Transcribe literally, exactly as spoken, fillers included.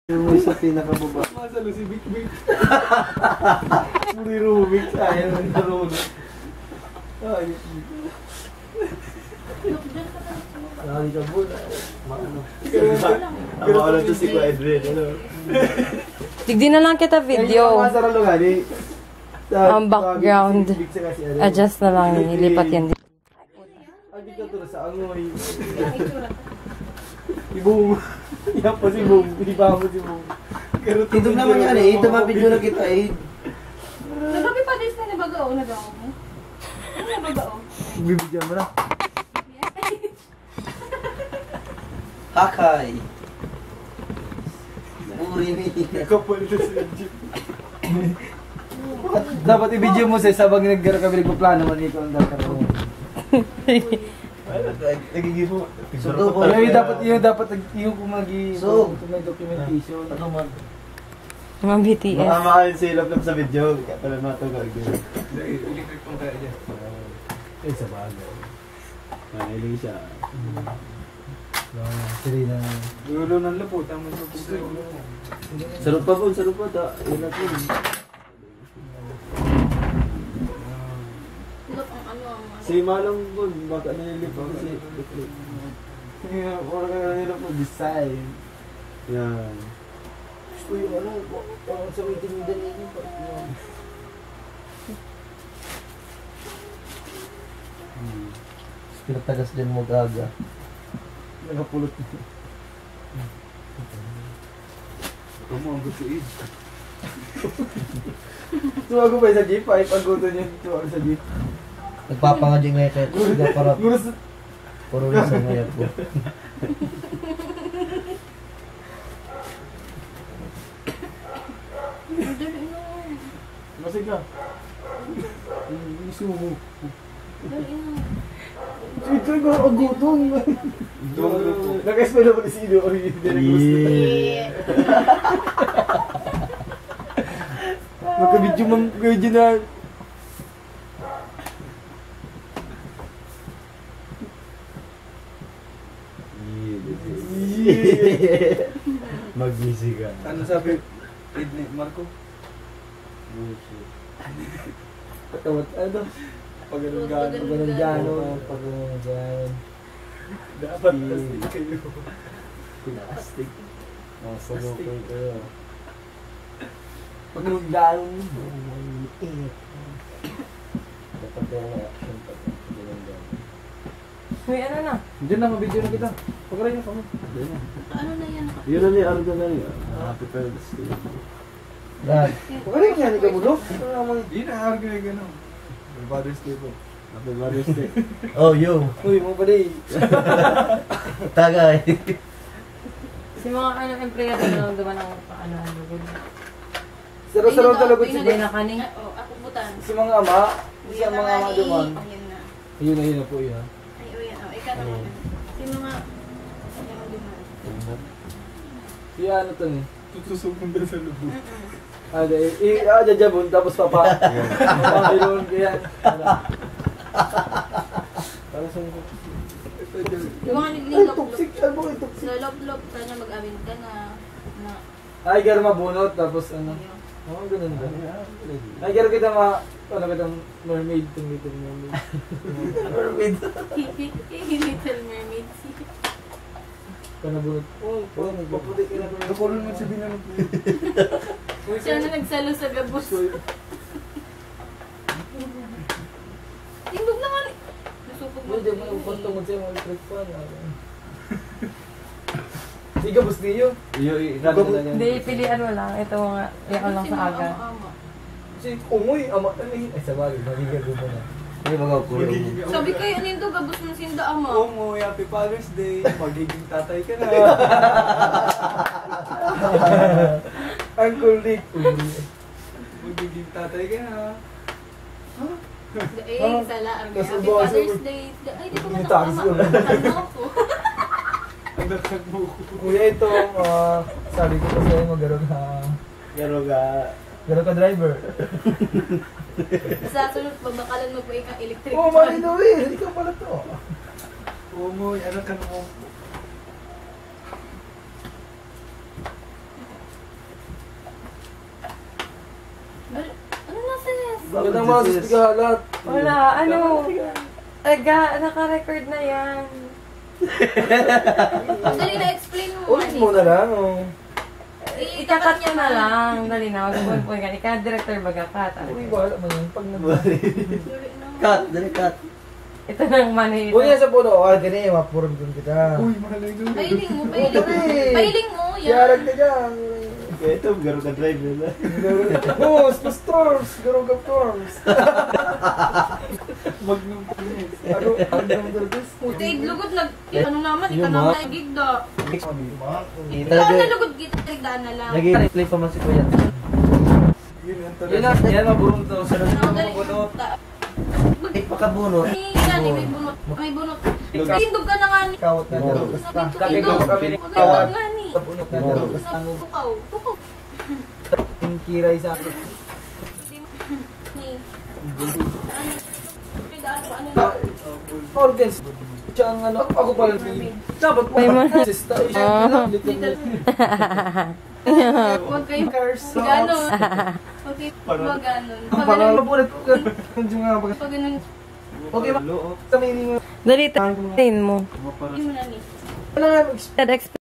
Yung sa pinakababa. Masalo si Big Big. Puri Rubik. Ayaw ng narunod. Ay. Lagi ka po na. Maano. Ang maano to si Quadrin. Tigdi na lang kita video. Masarap lang nga. Ang background. Adjust na lang. Ilipat yan dito. Ang ka to sa angoy. Ibong. Yan pa si Bong. Iba mo si Bong. Ito naman yan eh. Ito mapidyo na kita eh. Nagabi pa din na nabagao. Nagawa mo? Ano nabagao? Bibigyan mo na. Hakay. Puri mi. Kapal na si Jeep. Dapat i-video mo sa sabang nagkaroon kami nagpaplano man ito ang nagkaroon. Nagiging mo. Sudo ko. Yung dapat yung dapat yung kumagi So, may documentation. Ano man? Mga B T S. Baka makain silap lang sa video. Kaya pala matugag yun. Electric pang kaya dyan. Ay, sa bagay. Mahiling siya. Serena. Gulo ng lupo. Tama sa puso. Sarap pa po, sarap pa. Ta. Yun na po. Look ang ano ang ano. Si Malong po, baka nalilip ako kasi. Wala ka nila po design. Yan. Gusto yung ano. Parang sa may tindan yun. Pinatagas din mo gaga. Nagapulot nito. Kamu ang gusto i. Tuwa ko pa sa jeep. Ay, pagkuto niya. Tuwa ko sa jeep. Nagpapangadyo nga ito. Siga para Guros. puro rin sa mayat ko. Dali na. Masig ka. Isumo. Dali na. Ito ko ang gutong. Naka-spell ako si Ido. Yeah. Magka-video mang video na. Mag-busy ka. Ano sabi? Edni Marco? Bullshit. Patawat ano. Paganon gano. Paganon gano. Paganon gano. Dapat kasi kayo. Pinastig. Masagokay kayo. Paganon gano. Dapat kayo na action pa. Uy, ano na? Diyan na, mabidyo na kita. Pagkaray niyo kami. Ano na yan? Yun na niya, Arga na niya. Happy Parents Day. Lahat. Pagkaray niya, hindi ka mo, no? Ano naman? Hindi na argue na gano'n. Father's Day po. Happy Mother's Day. Oh, yo. Uy, mo pala eh. Tagay. Si mga ano, empleyado na lang duman ang ano, ano, good. Saro-saro talaga si Hindi na kani. Oo, ako butan. Si mga ama. Si mga ama duman. Ayun na. Ayun na, yun na po yan. Ay, o yan. O, ikaw naman. Si mga... Ayun ang duman. Si ano to eh. Tutusugin ba sa lubo? Ah, dahil, i, ah, jajabon, tapos papa. Papakilon ko yan. Para sa mga. Yung mga Ay, naglilok-lok. toxic yan mo, eh, toxic. Lolok-lok ka na mag-awin ka na. Na. Ay, gara mabunot, tapos ano. Ayun. Oo, oh, ganun ba? Ay, gara kita ma, ano kitang mermaid, itong little mermaid. Mermaid. Little Mermaid. Panabunot. Oh, oh, paputi ka na. Nakulong mo sa binanong po. Siya na nagsalo sa gabos. Tindog naman. Nasupog mo. Hindi mo nagpagtungod sa'yo, mga electric fan. Sige, gabos niyo. Iyo, i-run na yan. Hindi, pilihan mo lang. Ito mga, yan lang sa aga. Si Umoy, ama, ano yun? Ay, sabagay, magiging mo na. Hindi ba ko Sabi kayo, nindo gabos ng sinda ama. Oo mo, Happy Father's Day. Magiging tatay ka na. Uncle Rick. Magiging tatay ka na. Eh, sala. Happy Tapos ang bawas Father's ako. Day. Ay, di ko Yung man taxi ko. Ano ako? Ang natagbo ko. Kuya, ito, ah, sabi ko pa sa'yo, magaro ka, Pero ga... garo ka driver. Sa sunod, magbakalan mo po ikang electric. Oh, mali daw eh, hindi ka pala to. Oo mo, ano ka na mo. Yan ang mga sustigalat. Wala, ano? Taga, naka-record na yan. Dali na, explain mo. Ulit mo na lang, oh. Ikakat niya na lang. Dali na, mag-pumpun ka. Ika-director baga ka. Uy, wala mo yun. Pag nag... Cut, dali cut. Ito nang mani. Uy, yan sa puno. O, ganyan, mapuron doon kita. Uy, malay doon. Pahiling mo, pahiling mo. Uy. Pahiling mo, yan. Yarag ka dyan. Kaya ito, garo ka drive nila. Boss, pastors, garong ka storms. Magnum Phoenix. Ano, ano ang darbis? Puti, lugod nag... Ano naman, ikaw naman ay gigda. Ikaw Talaga, na lugod kita, nagdaan na lang. nag-replay pa man si Kuya. Yun ang Yun na, yan maburong to. Sa Ano, nasa dali. mga bunot. Ta- Ay, pakabunot. May gani, may bunot. May bunot. Tindog ka na nga ni. Kawat na garong ka sta. Tindog. Tindog nga ni. Kabunot na garong ka sta. Tukaw. Tukaw. Yung kiray sa akin. Ni. May daan pa, ano na. Organs. Siya ang ano, ako pala. Dapat May mo. mga- Sista, siya Ah. ang little. Huwag kayo Curse. ganon. Huwag kayo huwag ganon. Ang Pag pangalan ganon, mo ulit. Yung nga, pag- pag ganon, Okay ba? Sa meaning mo. Dali, tayin mo. yun mo na ni. Wala nga, Dad,